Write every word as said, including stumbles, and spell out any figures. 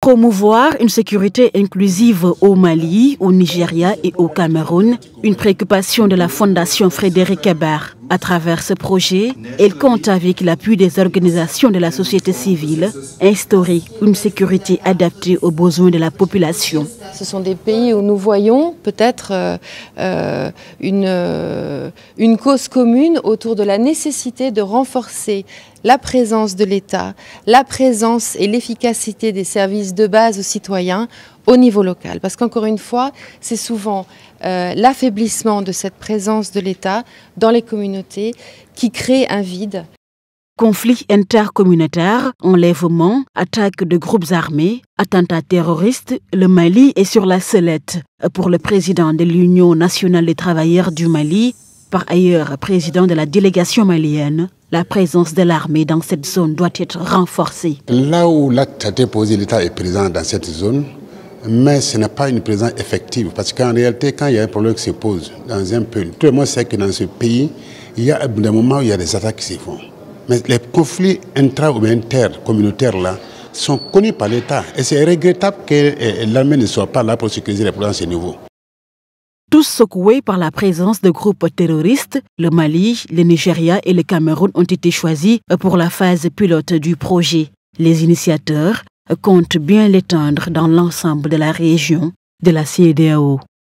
Promouvoir une sécurité inclusive au Mali, au Nigeria et au Cameroun, une préoccupation de la Fondation Frédéric Ebert. À travers ce projet, elle compte avec l'appui des organisations de la société civile, instaurer une sécurité adaptée aux besoins de la population. Ce sont des pays où nous voyons peut-être euh, euh, une, euh, une cause commune autour de la nécessité de renforcer la présence de l'État, la présence et l'efficacité des services de base aux citoyens au niveau local. Parce qu'encore une fois, c'est souvent euh, l'affaiblissement de cette présence de l'État dans les communautés qui crée un vide. Conflits intercommunautaires, enlèvements, attaques de groupes armés, attentats terroristes, le Mali est sur la sellette. Pour le président de l'Union nationale des travailleurs du Mali, par ailleurs président de la délégation malienne, la présence de l'armée dans cette zone doit être renforcée. Là où l'acte a été posé, l'État est présent dans cette zone, mais ce n'est pas une présence effective. Parce qu'en réalité, quand il y a un problème qui se pose dans un pays, tout le monde sait que dans ce pays, il y a des moments où il y a des attaques qui se font. Mais les conflits intra- ou intercommunautaires là sont connus par l'État. Et c'est regrettable que l'armée ne soit pas là pour sécuriser les problèmes à ce niveau. Tous secoués par la présence de groupes terroristes, le Mali, le Nigeria et le Cameroun ont été choisis pour la phase pilote du projet. Les initiateurs comptent bien l'étendre dans l'ensemble de la région de la C E D E A O.